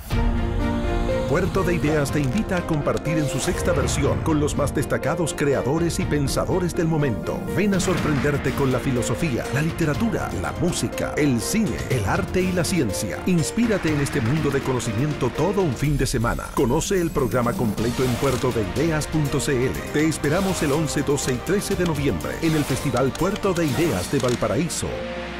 Puerto de Ideas te invita a compartir en su sexta versión con los más destacados creadores y pensadores del momento. Ven a sorprenderte con la filosofía, la literatura, la música, el cine, el arte y la ciencia. Inspírate en este mundo de conocimiento todo un fin de semana. Conoce el programa completo en puertodeideas.cl. Te esperamos el 11, 12 y 13 de noviembre en el Festival Puerto de Ideas de Valparaíso.